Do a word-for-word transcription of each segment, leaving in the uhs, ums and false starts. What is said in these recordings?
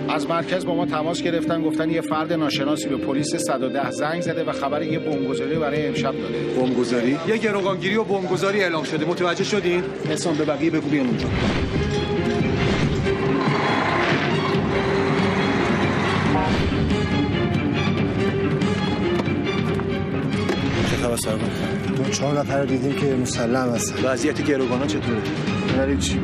از مرکز با ما تماس گرفتن، گفتن یه فرد ناشناسی به پلیس صد و ده زنگ زده و خبر یه بمبگذاری برای امشب داده. بمبگذاری؟ یه گروگانگیری و بمبگذاری اعلام شده. متوجه شدین؟ حسام به بقیه بگو بیان اونجا. چه خبر سرمان؟ ما چهار نفر دیدیم که مسلم هستن. وضعیت گروگانا چطوره؟ نه چی؟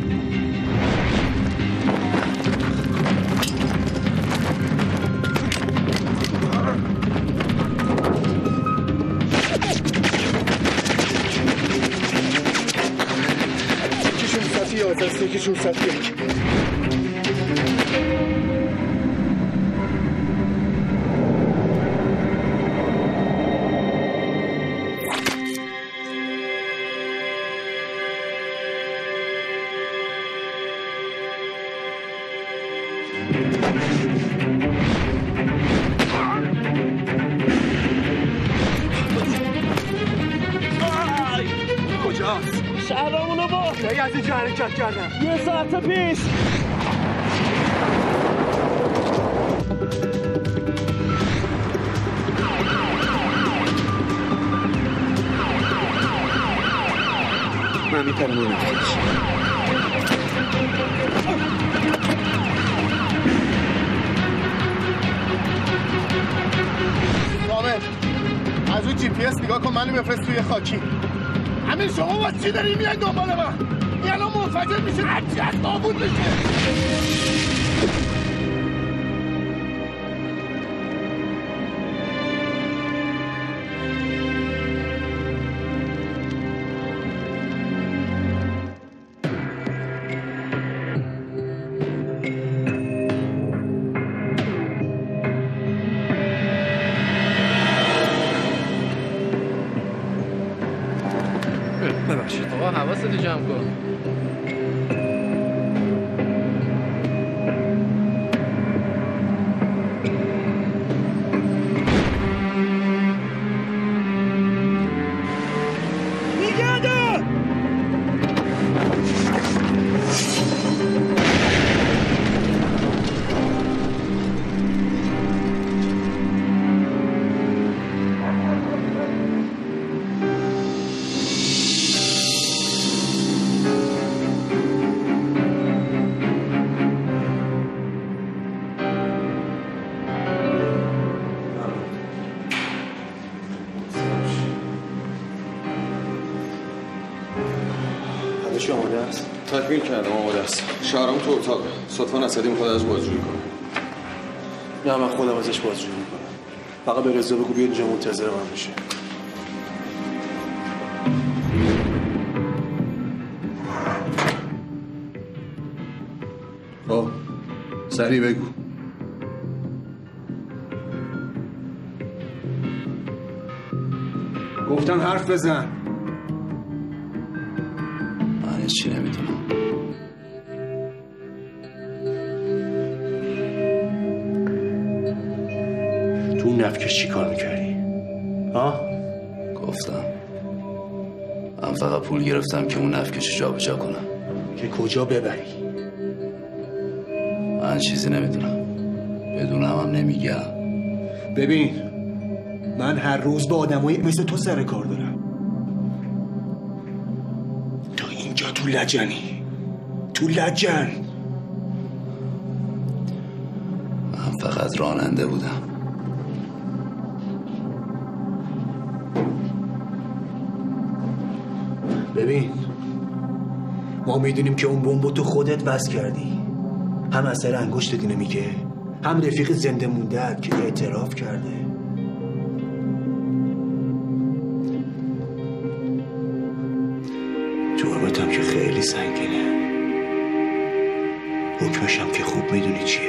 یکیشون صد یک. کجاست؟ شهرامونو با کی از اینجا حرکت کردن؟ یه ساعت پیش. من میترم اینو کامل از اون جی پی اس نگاه کن، منو بفرست توی خاکی. همین شما با چی دارین میاین دنبال من؟ این الان منفجر میشه، هرچی از نابود میشه. ببخشید آقا حواستو جمع کن. همه‌چی آماده است؟ تکمیل کردم، آماده است. شهرام تو اتاقه. صدفان اسدی میخواد ازش بازجویی کنه. نه من خودم ازش بازجویی میکنم. فقط به رضا بگو بیاد اینجا منتظر من بشه. خب سریع بگو. گفتم حرف بزن. من چی نمیدونم. تو اون نفکش چی کار میکردی؟ ها؟ گفتم من فقط پول گرفتم که اون نفکش جا بجا کنم. که کجا ببری؟ من چیزی نمیدونم. بدونم هم نمیگم. ببین من هر روز با آدمای مثل تو سر کار دارم. تو اینجا تو لجنی، تو لجن. من فقط راننده بودم. ببین ما میدونیم که اون بمبو تو خودت بس کردی. هم اثر انگشت دینه میگه، هم رفیق زنده مونده‌ات که اعتراف کرده. جرمت هم که خیلی سنگینه، حکمش هم که خوب میدونی چیه.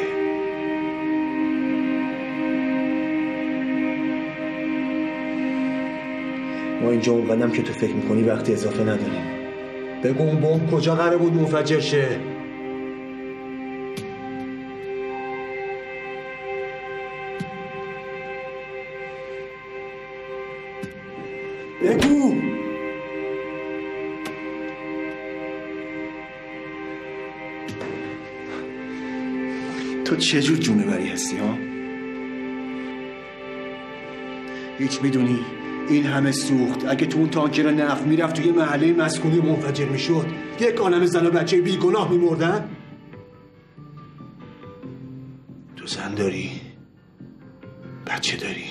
ما اینجا اون قدم که تو فکر میکنی وقتی اضافه نداریم. بگو اون بمب کجا قراره بود منفجر شه؟ بگو. تو چه جور جونوری هستی ها؟ هیچ میدونی این همه سوخت اگه تو اون تانکر نفت میرفت توی محله مسکونی منفجر میشد یک عالم زن و بچه بیگناه میمردن؟ تو زن داری، بچه داری،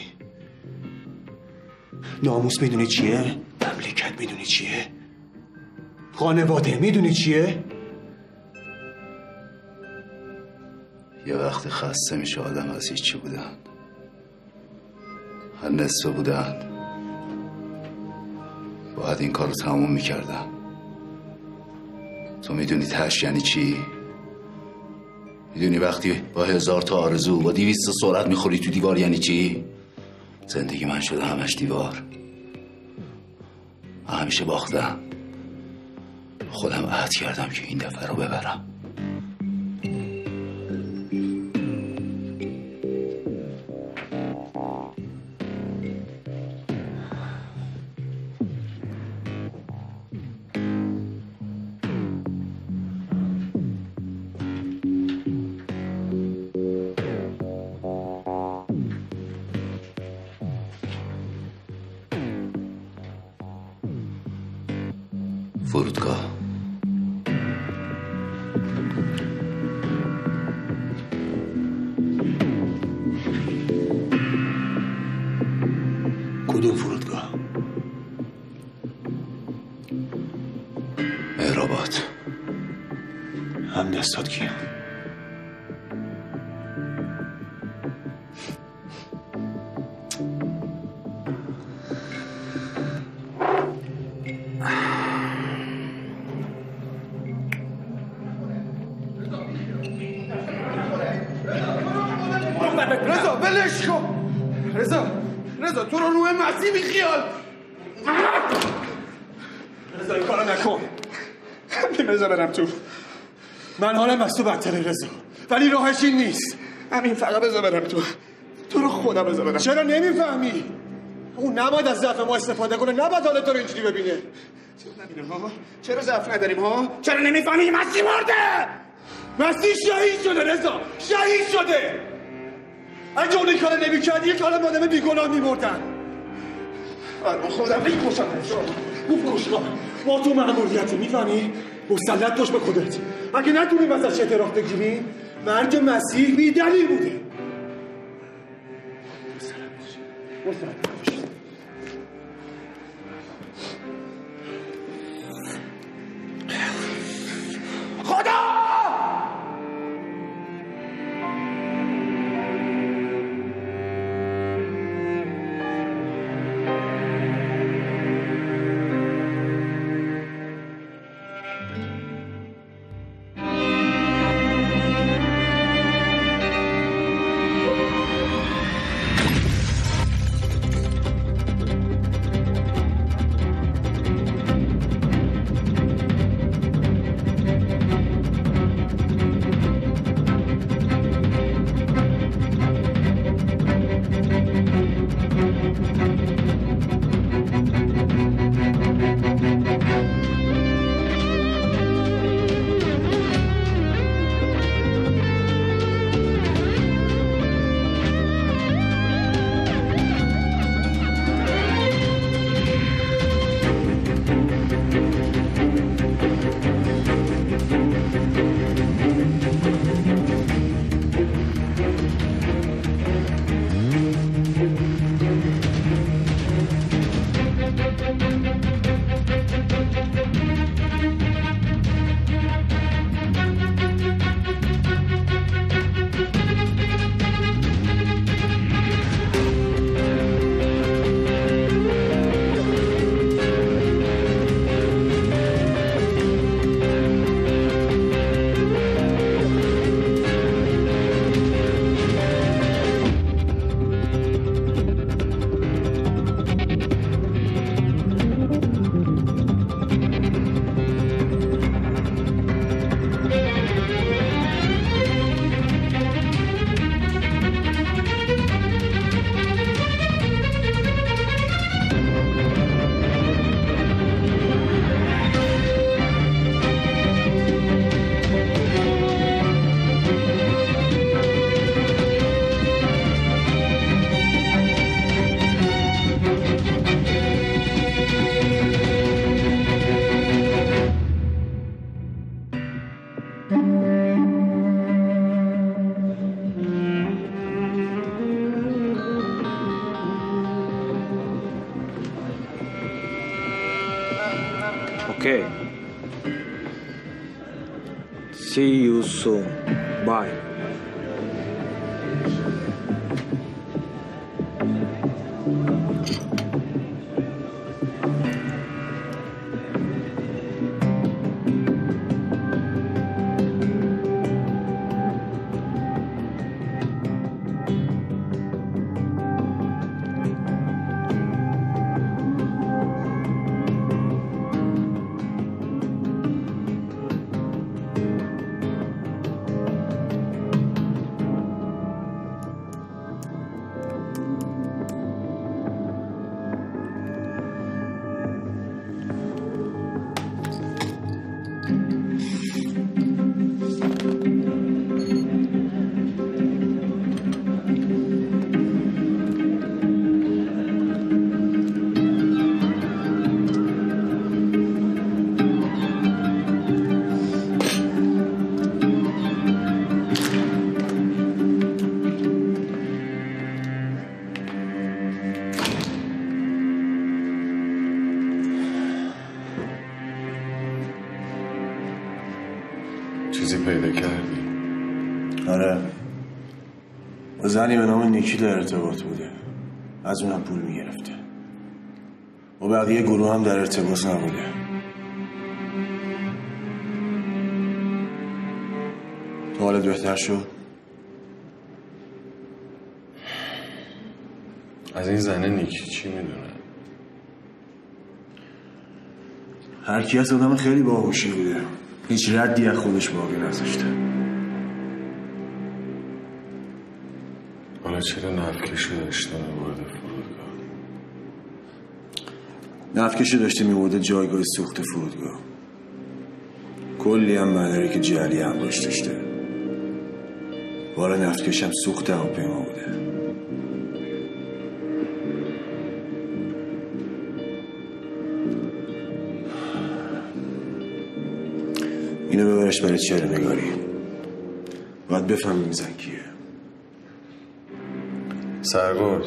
ناموس میدونی چیه؟ مملکت میدونی چیه؟ خانواده میدونی چیه؟ یه وقت خسته میشه آدم از هیچی بودن، هر نصفه بودن باید این کار رو تموم میکردن. تو میدونی تش یعنی چی؟ میدونی وقتی با هزار تا آرزو با دیویست سرعت میخوری تو دیوار یعنی چی؟ زندگی من شده همش دیوار. من همیشه باختم، خودم عهد کردم که این دفعه رو ببرم. فرودگاه کدوم فرودگاه؟ مهرآباد. هم دستات کیه؟ رضا بلش کن. رضا رضا تو رو روی مسیح بی خیال. رضا این کارو نکن. رضا برم تو. من حالم از تو بدتره رضا، ولی راهش این نیست. همین فقط بذار برم تو. تو رو خدا بذار برم. چرا نمیفهمی؟ اون نباید از ضعف ما استفاده کنه، نباید حالت رو اینجوری ببینه. چرا نبینه ها؟ چرا ضعف نداریم ها؟ چرا نمیفهمی مسیح مرده؟ مسیح شهید شده رضا، شهید شده. اگه اون این کار نمی‌کرد یک عالم آدم بیگناه می‌مردن. آره خودم میکشم. گفت کشما ما تو مأموریتی میفهمی؟ مسلط باش به خودت. اگه نتونیم ازش اعتراف بگیریم مرگ مسیح بی‌دلیل بوده. مسلط باش. خدا! Okay. See you soon. Bye. چیزی پیدا کردی؟ آره، با زنی به نام نیکی در ارتباط بوده، از اونم پول میگرفته. با بقیه گروه هم در ارتباط نبوده. تو حالت بهتر شد؟ از این زنه نیکی چی میدونه؟ هر کی از آدم خیلی باهوشی بوده، هیچ ردی از خودش باقی نذاشته. حالا چرا نفکشو داشته میبرده فرودگاه؟ نفکشو داشته میبرده جایگاه سوخت فرودگاه. کلی هم مدارک جعلی هم باش داشته. بار نفکشم سوخت هواپیما بوده. اینو ببرش برای چهره نگاری. باید بفهمیم زن کیه. سرگرد،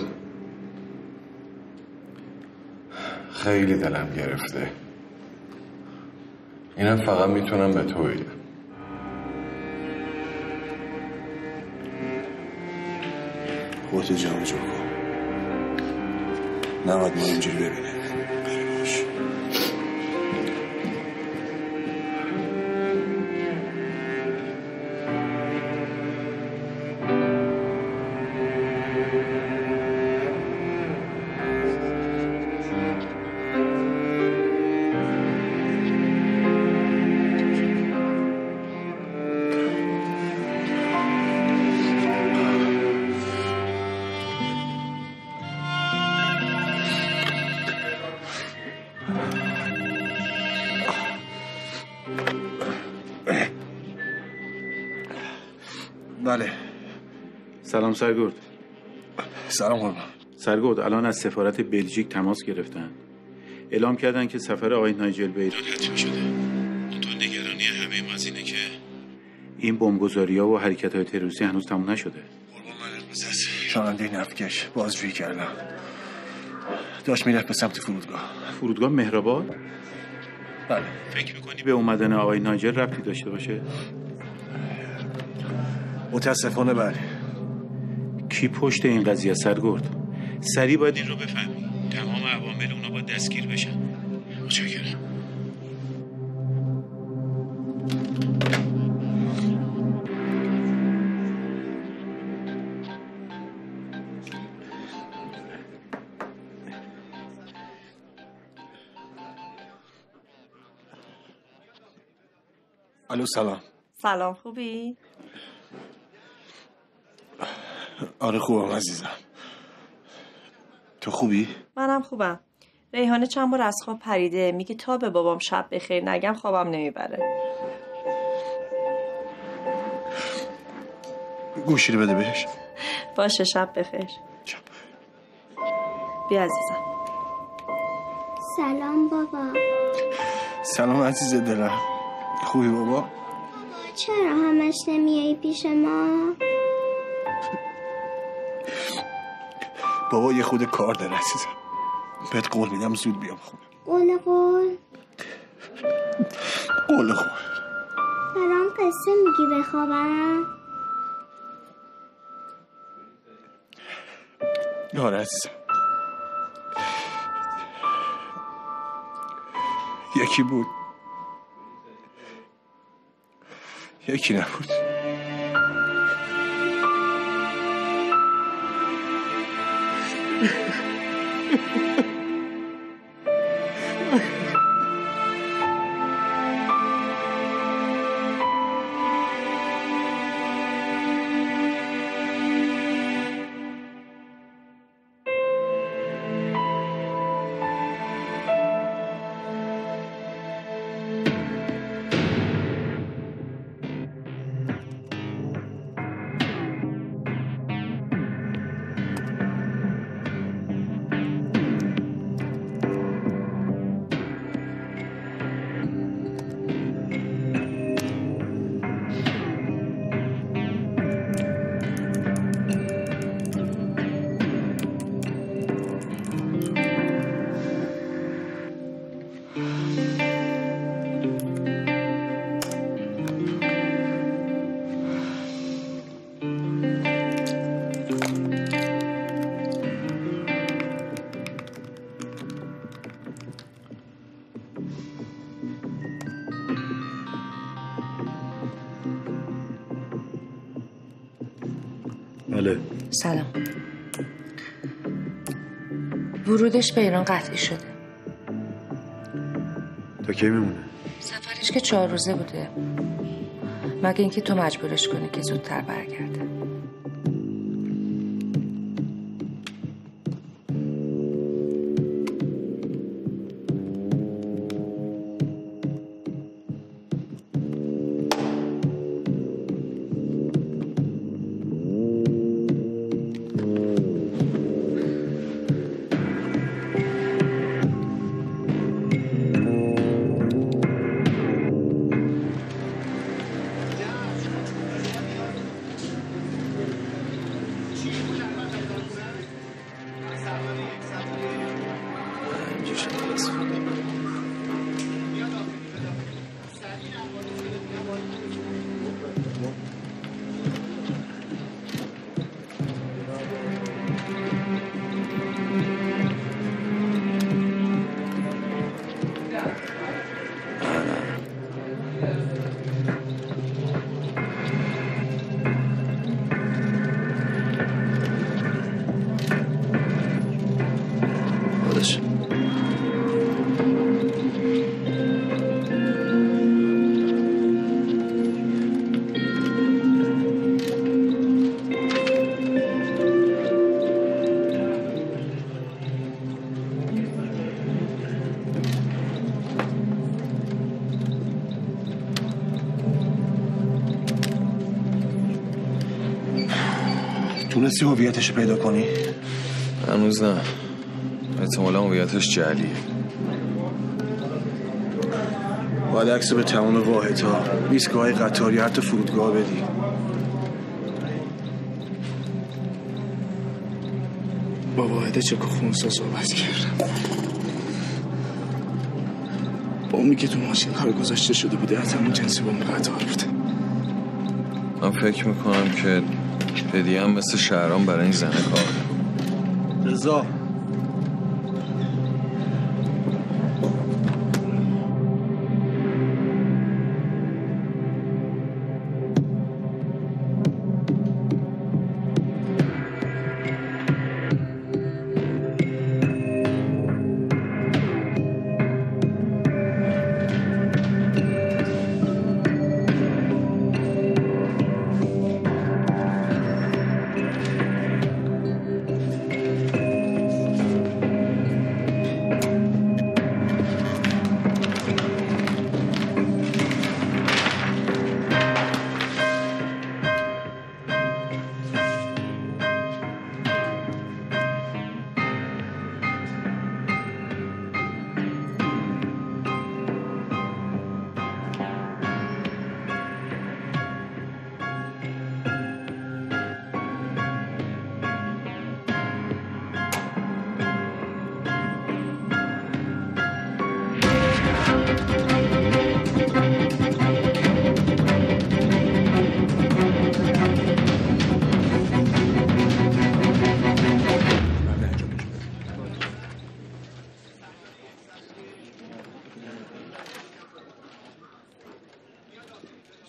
خیلی دلم گرفته. اینم فقط میتونم به تو بگم. خودتو جمع جور کن. نباید ما اینجوری ببینه. بری باش. بله. سلام سرگرد. سلام قربان. سرگرد، الان از سفارت بلژیک تماس گرفتن. اعلام کردن که سفر آقای نایجل به ایران حتمی شده. اونطور نگرانی همه ما از اینه که این بمبگذاری‌ها و حرکت‌های تروریستی هنوز تموم نشده. قربان من از راننده نفکش بازجویی کردم. داشت میرفت به سمت فرودگاه. فرودگاه مهرآباد؟ بله. فکر می‌کنی به اومدن آقای نایجل ربطی داشته باشه؟ متاسفانه بله. کی پشت این قضیه سرگرد؟ سریع باید این رو بفهمی. تمام عوامل اونا باید دستگیر بشن. متشکرم. الو سلام. سلام، خوبی؟ آره خوبم عزیزم. تو خوبی؟ منم خوبم. ریحانه چند بار از خواب پریده، میگه تا به بابام شب بخیر نگم خوابم نمیبره. گوشی رو بده بهش. باشه، شب بخیر. شب بیا عزیزم. سلام بابا. سلام عزیز دلم. خوبی بابا؟ بابا چرا همش نمیایی پیش ما؟ بابا یه خود کار داره عزیزم. بهت قول میدم زود بیام خونه. قول قول قول قول برام قصه میگی بخوابم؟ آره عزیزم. یکی بود یکی نبود. بله. سلام. ورودش به ایران قطعی شده. تا کی میمونه؟ سفرش که چهار روزه بوده، مگه اینکه تو مجبورش کنی که زودتر برگرده. تونستی هویتش پیدا کنی؟ هنوز نه. احتمالا هویتش جعلیه. باید عکس به تمام واحدها، ایستگاه قطاری، حتی فرودگاه بدی. با واحد چک و خونسا صحبت کردم. بومی که تو ماشین کار گذاشته شده بوده حتما جنسی بوم قطار بوده. من فکر میکنم که هدیه هم مثل شهرام برای این زنه کار. رضا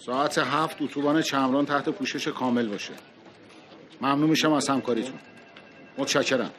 ساعت هفت اتوبان چمران تحت پوشش کامل باشه. ممنون میشم از همکاریتون. متشکرم.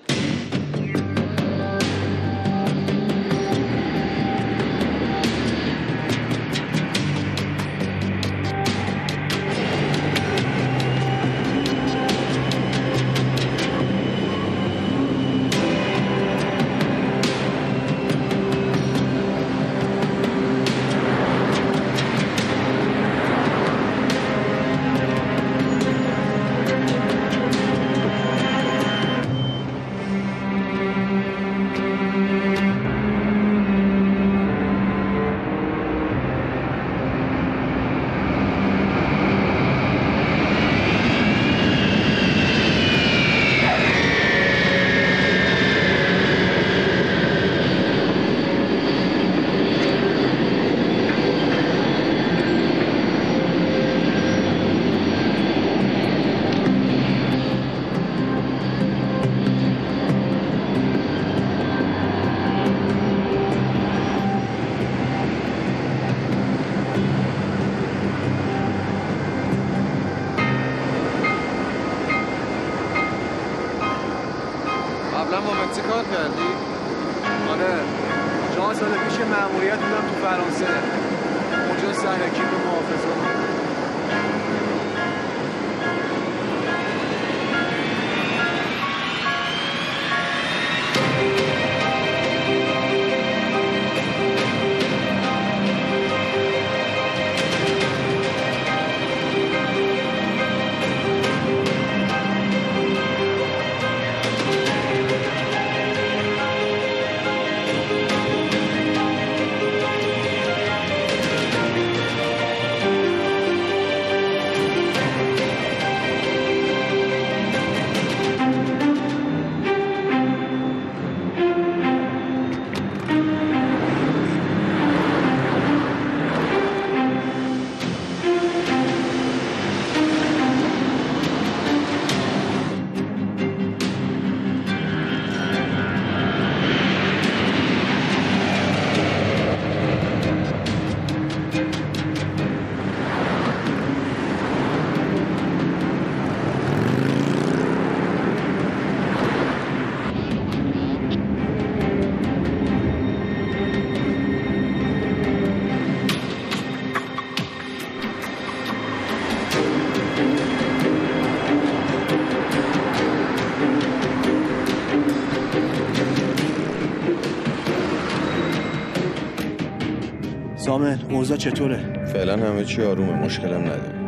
سامن اوضاع چطوره؟ فعلا همه چی آرومه، مشکلم نداره.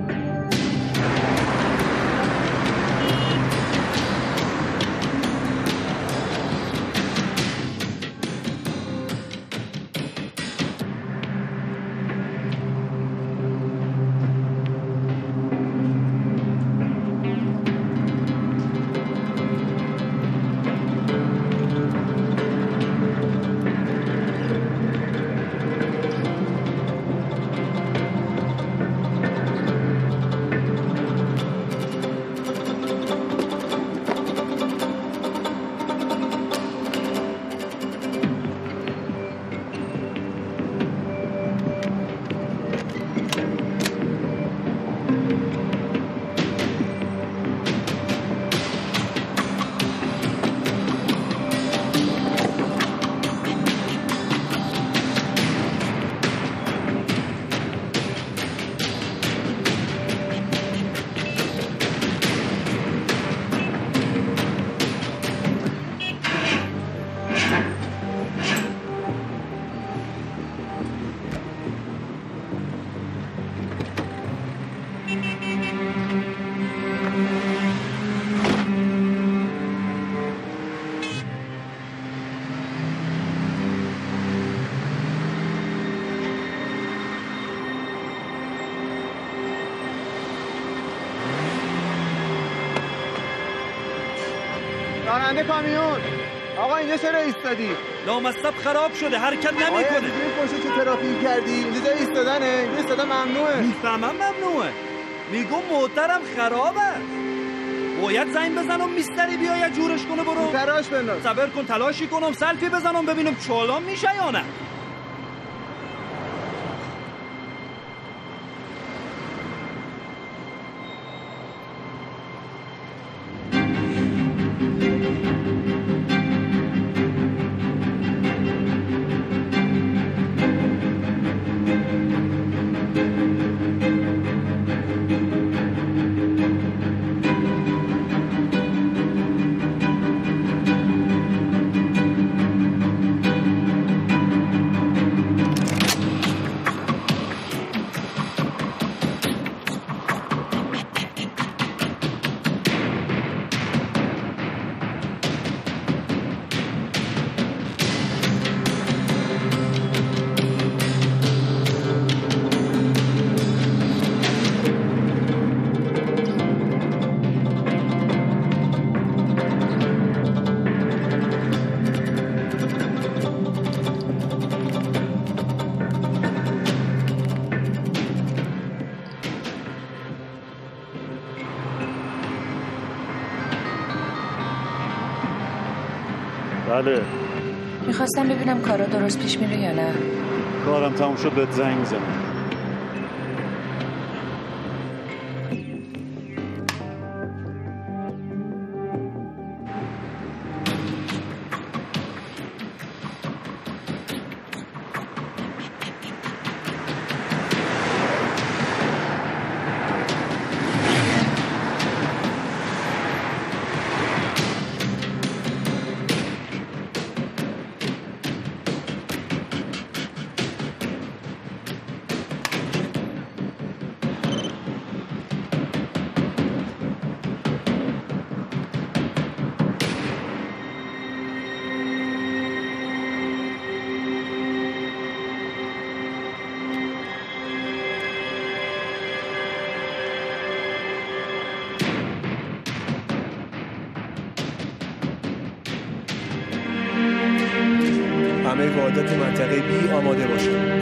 راننده کامیون، آقا اینجا چرا ایستادی؟ لامصب خراب شده، حرکت نمیکنه. آقا این پشت چه ترافیکی کردی؟ اینجا ایستادنه، اینجا ایستادن ممنوعه. میفهمم ممنوعه. میگم موترم خرابه. باید زنگ بزنم میستری بیاید جورش کنه. برو تراش بنداز. صبر کن تلاشی کنم سلفی بزنم ببینم چالان میشه یا نه. بله. میخواستم ببینم کارا درست پیش میره یا نه. کارم تموم شد بهت زنگ میزنم. همه واحدات منطقه بی آماده باشه.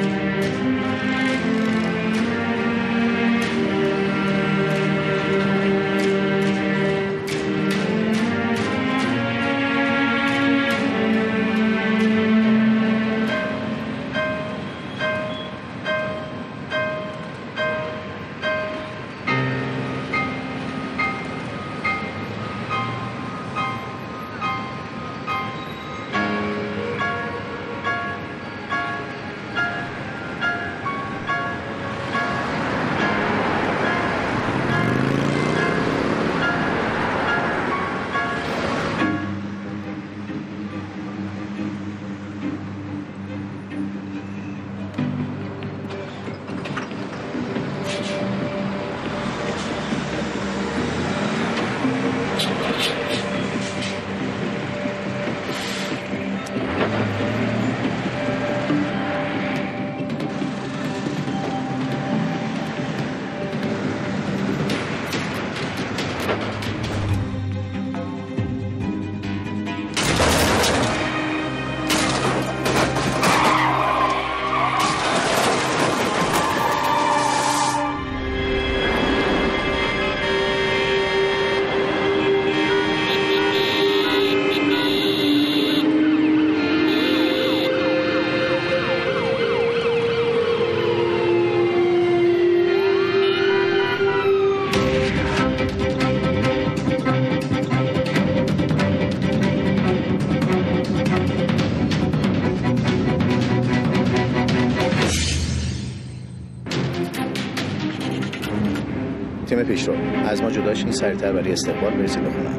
تیم پیشرو از ما جدا شین، سریعتر برای استقبال برسید به خونه.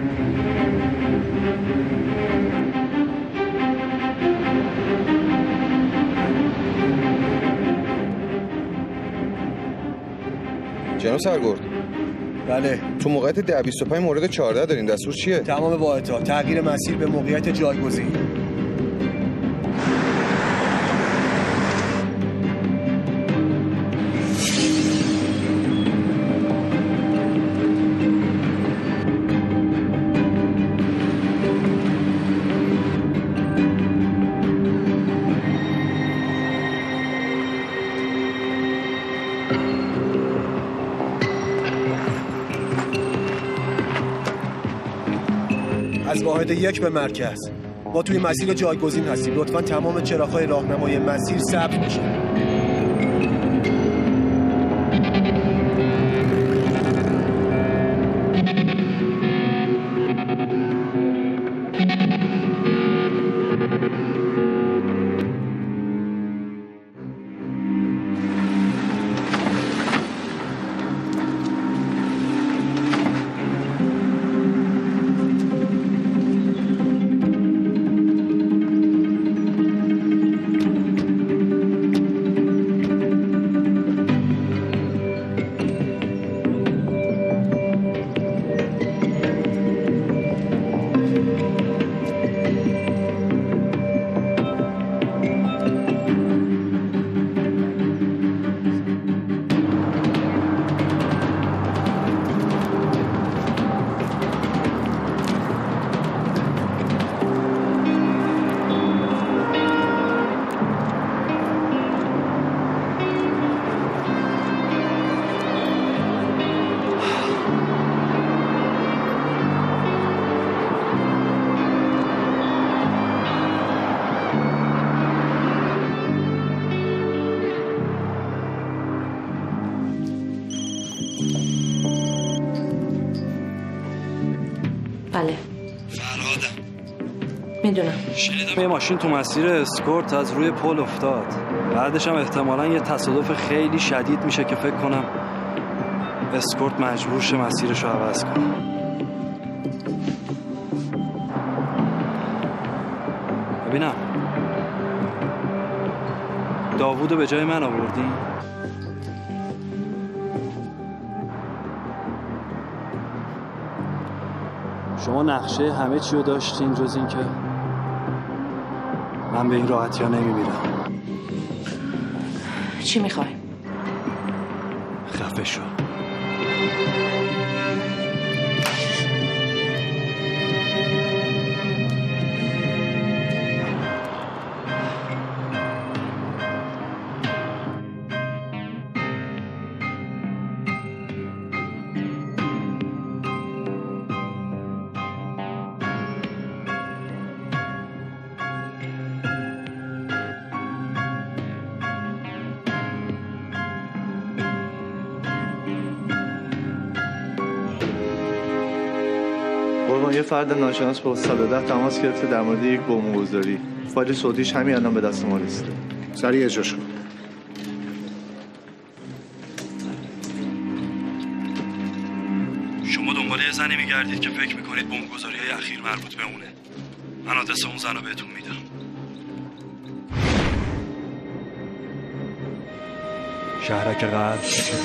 جناب سرگرد. بله. تو موقعیت ده بیست و پنج مورد چهارده دارین، دستور چیه؟ تمام واحدها تغییر مسیر به موقعیت جایگزین. از واحد یک به مرکز. ما توی مسیر جایگزین هستیم. لطفاً تمام چراغ‌های راهنمای مسیر ثبت بشه. بله. فرهادم. میدونم. شنیدم یه ماشین تو مسیر اسکورت از روی پل افتاد. بعدش هم احتمالاً یه تصادف خیلی شدید میشه که فکر کنم اسکورت مجبور شه مسیرش رو عوض کنه. ببینم داوودو به جای من آوردی؟ شما نقشه همه چی رو داشتین جز این که من به این راحتی ها نمیمیرم. چی میخوای؟ خفه شو. یه فرد ناشناس با صد و ده تماس گرفته در مورد یک بمبگذاری. فایل صوتیش همین الان به دست ما رسیده. سریع اجراش کن. شما دنبال یه زنی میگردید که فکر میکنید بمبگذاری های اخیر مربوط به اونه. من آدرس اون زن رو بهتون میدم. شهرک غرب.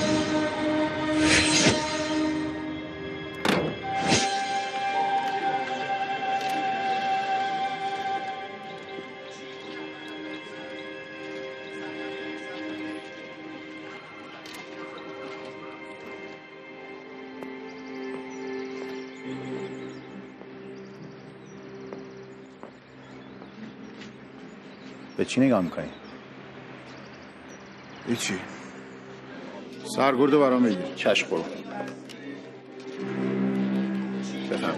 به چی نگاه میکنی؟ هیچی. سرگردو برام بگیر. چشم برو. بفهم.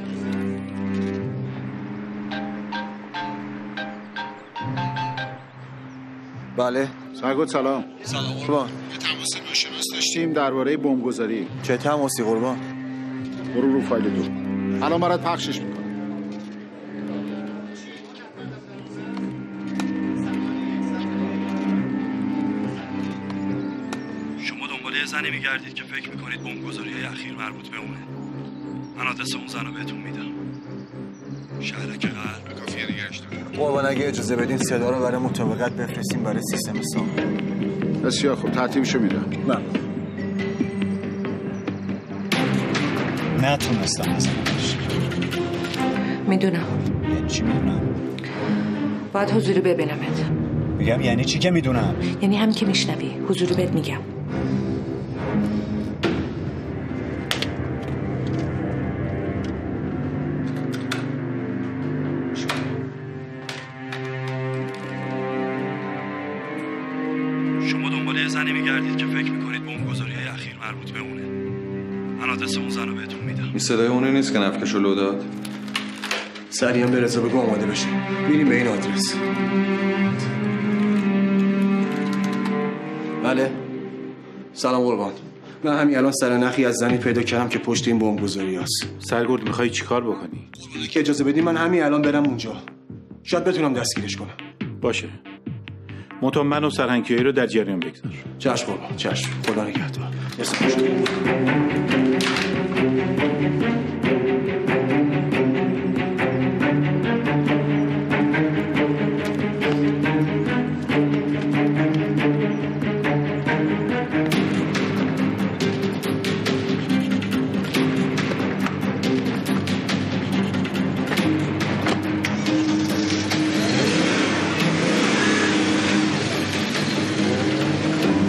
بله. سرگرد سلام. سلام قربان. یه تماس ناشناس داشتیم درباره بمبگذاری. چه تماسی قربان؟ برو رو فایل دو. الان برات پخشش میکنم. یه زنی میگردید که فکر میکنید بمبگذاری های اخیر مربوط به اونه. من آدرس اون زن رو بهتون میدم. شهرک غرب. کافیه نگهش دارم. قربان اگه اجازه بدین صدا رو برای مطابقت بفرستیم برای سیستم سام. بسیار خوب ترتیبشو میدم. من نتونستم بزنمش. میدونم. چی میدونم؟ باید حضوری ببینمت. میگم یعنی چی که میدونم؟ یعنی هم که میشنوی حضوری بهت میگم. شما دنبال یه زنی میگردید که فکر میکنید بمبگذاری های اخیر مربوط به اونه. من آدرس اون زن رو بهتون میدم. این صدای اونه نیست که نفکشو لو داد؟ سریع هم به رضا بگو آماده بشه. میریم به این آدرس. بله. سلام قربان. من همین الان سرنخی از زنی پیدا کردم که پشت این بمبگذاری هست. سرگرد میخوای چیکار بکنی؟ که اجازه بدی من همین الان برم اونجا. شاید بتونم دستگیرش کنم. باشه. مطمئن و سرهنگیایی رو در جریان بگذار. چشم قربان. چشم. خدا نگهدار.